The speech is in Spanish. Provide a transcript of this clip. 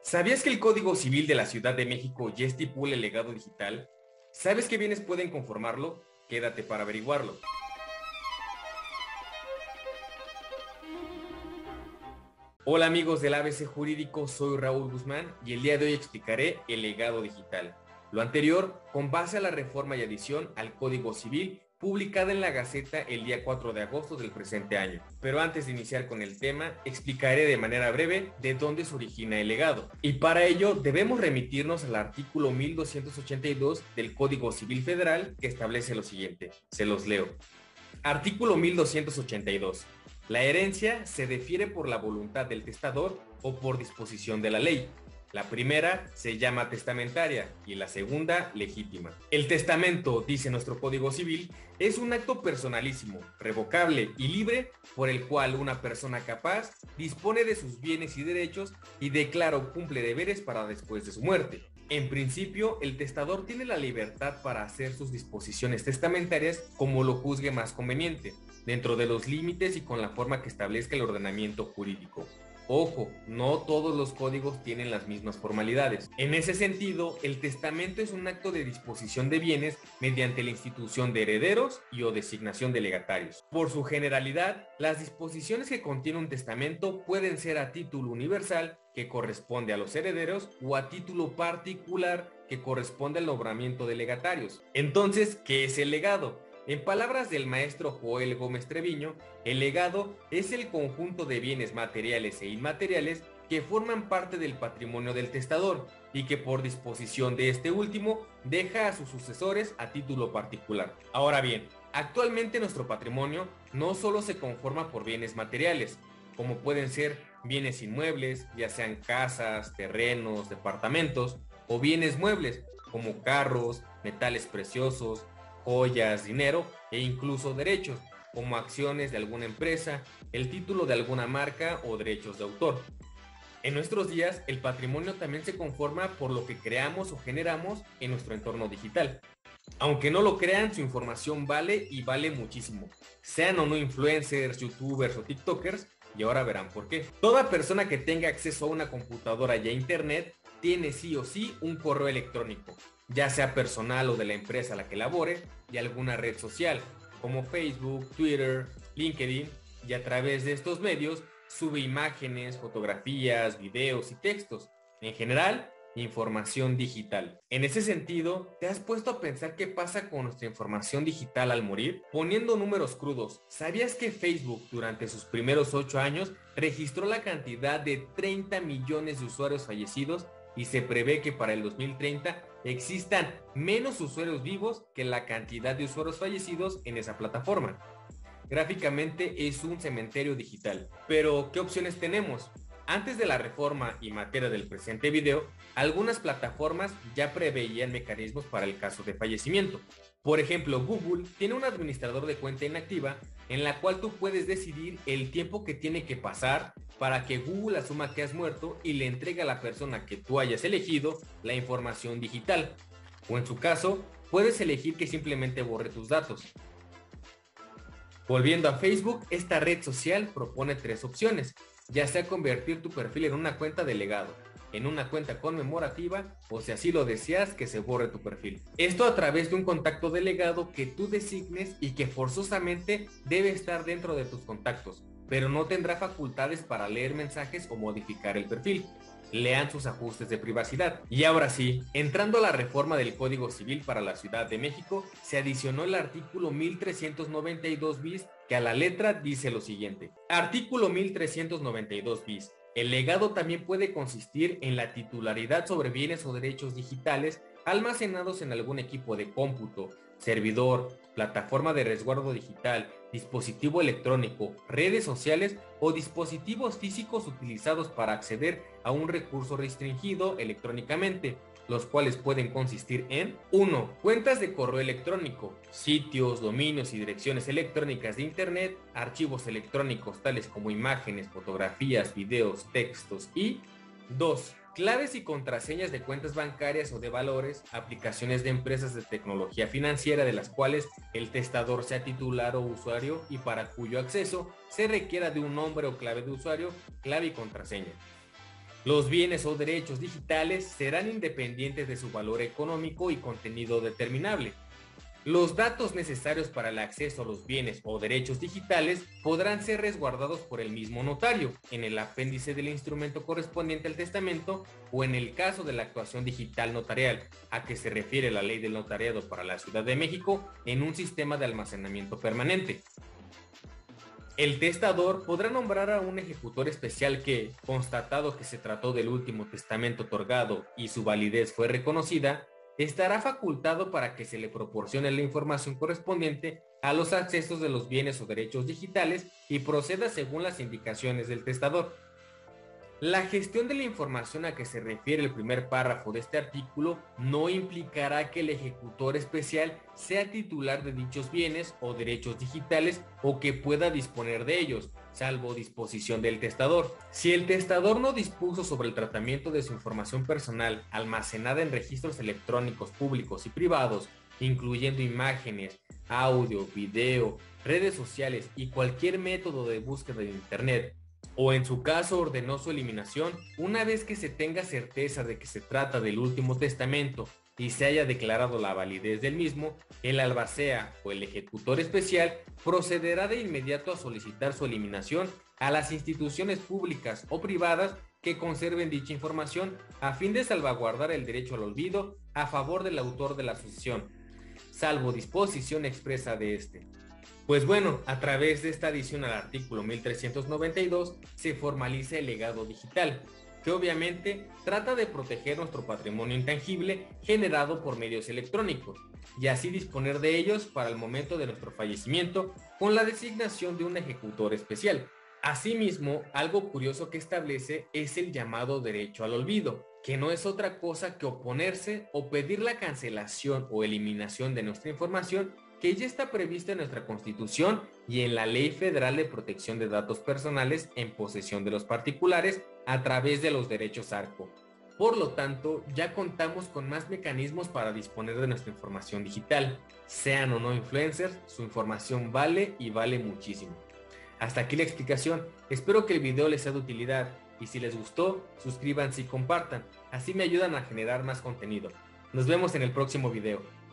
¿Sabías que el Código Civil de la Ciudad de México ya estipula el legado digital? ¿Sabes qué bienes pueden conformarlo? Quédate para averiguarlo. Hola amigos del ABC Jurídico, soy Raúl Guzmán y el día de hoy explicaré el legado digital. Lo anterior con base a la reforma y adición al Código Civil publicada en la Gaceta el día 4 de agosto del presente año. Pero antes de iniciar con el tema, explicaré de manera breve de dónde se origina el legado. Y para ello debemos remitirnos al artículo 1282 del Código Civil Federal que establece lo siguiente. Se los leo. Artículo 1282. La herencia se defiere por la voluntad del testador o por disposición de la ley. La primera se llama testamentaria y la segunda legítima. El testamento, dice nuestro Código Civil, es un acto personalísimo, revocable y libre por el cual una persona capaz dispone de sus bienes y derechos y declara o cumple deberes para después de su muerte. En principio, el testador tiene la libertad para hacer sus disposiciones testamentarias como lo juzgue más conveniente, dentro de los límites y con la forma que establezca el ordenamiento jurídico. Ojo, no todos los códigos tienen las mismas formalidades. En ese sentido, el testamento es un acto de disposición de bienes mediante la institución de herederos y o designación de legatarios. Por su generalidad, las disposiciones que contiene un testamento pueden ser a título universal, que corresponde a los herederos, o a título particular, que corresponde al nombramiento de legatarios. Entonces, ¿qué es el legado? En palabras del maestro Joel Gómez Treviño, el legado es el conjunto de bienes materiales e inmateriales que forman parte del patrimonio del testador y que por disposición de este último deja a sus sucesores a título particular. Ahora bien, actualmente nuestro patrimonio no solo se conforma por bienes materiales, como pueden ser bienes inmuebles, ya sean casas, terrenos, departamentos, o bienes muebles, como carros, metales preciosos, joyas, dinero e incluso derechos, como acciones de alguna empresa, el título de alguna marca o derechos de autor. En nuestros días, el patrimonio también se conforma por lo que creamos o generamos en nuestro entorno digital. Aunque no lo crean, su información vale y vale muchísimo. Sean o no influencers, youtubers o tiktokers, y ahora verán por qué. Toda persona que tenga acceso a una computadora y a internet tiene sí o sí un correo electrónico, ya sea personal o de la empresa a la que labore, y alguna red social, como Facebook, Twitter, LinkedIn, y a través de estos medios sube imágenes, fotografías, videos y textos. En general, información digital. En ese sentido, ¿te has puesto a pensar qué pasa con nuestra información digital al morir? Poniendo números crudos, ¿sabías que Facebook durante sus primeros 8 años registró la cantidad de 30 millones de usuarios fallecidos y se prevé que para el 2030 existan menos usuarios vivos que la cantidad de usuarios fallecidos en esa plataforma? Gráficamente es un cementerio digital. Pero, ¿qué opciones tenemos? Antes de la reforma y materia del presente video, algunas plataformas ya preveían mecanismos para el caso de fallecimiento. Por ejemplo, Google tiene un administrador de cuenta inactiva en la cual tú puedes decidir el tiempo que tiene que pasar para que Google asuma que has muerto y le entregue a la persona que tú hayas elegido la información digital. O en su caso, puedes elegir que simplemente borre tus datos. Volviendo a Facebook, esta red social propone 3 opciones, ya sea convertir tu perfil en una cuenta de legado, en una cuenta conmemorativa o, si así lo deseas, que se borre tu perfil. Esto a través de un contacto delegado que tú designes y que forzosamente debe estar dentro de tus contactos, pero no tendrá facultades para leer mensajes o modificar el perfil. Lean sus ajustes de privacidad. Y ahora sí, entrando a la reforma del Código Civil para la Ciudad de México, se adicionó el artículo 1392 bis, que a la letra dice lo siguiente. Artículo 1392 bis. El legado también puede consistir en la titularidad sobre bienes o derechos digitales almacenados en algún equipo de cómputo, servidor, plataforma de resguardo digital, dispositivo electrónico, redes sociales o dispositivos físicos utilizados para acceder a un recurso restringido electrónicamente, los cuales pueden consistir en 1. Cuentas de correo electrónico, sitios, dominios y direcciones electrónicas de internet, archivos electrónicos tales como imágenes, fotografías, videos, textos y 2. Claves y contraseñas de cuentas bancarias o de valores, aplicaciones de empresas de tecnología financiera de las cuales el testador sea titular o usuario y para cuyo acceso se requiera de un nombre o clave de usuario, clave y contraseña. Los bienes o derechos digitales serán independientes de su valor económico y contenido determinable. Los datos necesarios para el acceso a los bienes o derechos digitales podrán ser resguardados por el mismo notario, en el apéndice del instrumento correspondiente al testamento o en el caso de la actuación digital notarial, a que se refiere la Ley del Notariado para la Ciudad de México, en un sistema de almacenamiento permanente. El testador podrá nombrar a un ejecutor especial que, constatado que se trató del último testamento otorgado y su validez fue reconocida, estará facultado para que se le proporcione la información correspondiente a los accesos de los bienes o derechos digitales y proceda según las indicaciones del testador. La gestión de la información a que se refiere el primer párrafo de este artículo no implicará que el ejecutor especial sea titular de dichos bienes o derechos digitales o que pueda disponer de ellos, salvo disposición del testador. Si el testador no dispuso sobre el tratamiento de su información personal almacenada en registros electrónicos públicos y privados, incluyendo imágenes, audio, video, redes sociales y cualquier método de búsqueda de Internet, o en su caso ordenó su eliminación, una vez que se tenga certeza de que se trata del último testamento y se haya declarado la validez del mismo, el albacea o el ejecutor especial procederá de inmediato a solicitar su eliminación a las instituciones públicas o privadas que conserven dicha información a fin de salvaguardar el derecho al olvido a favor del autor de la sucesión, salvo disposición expresa de este. Pues bueno, a través de esta adición al artículo 1392 se formaliza el legado digital, que obviamente trata de proteger nuestro patrimonio intangible generado por medios electrónicos, y así disponer de ellos para el momento de nuestro fallecimiento con la designación de un ejecutor especial. Asimismo, algo curioso que establece es el llamado derecho al olvido, que no es otra cosa que oponerse o pedir la cancelación o eliminación de nuestra información que ya está prevista en nuestra Constitución y en la Ley Federal de Protección de Datos Personales en posesión de los particulares a través de los derechos ARCO. Por lo tanto, ya contamos con más mecanismos para disponer de nuestra información digital. Sean o no influencers, su información vale y vale muchísimo. Hasta aquí la explicación. Espero que el video les sea de utilidad y si les gustó, suscríbanse y compartan. Así me ayudan a generar más contenido. Nos vemos en el próximo video.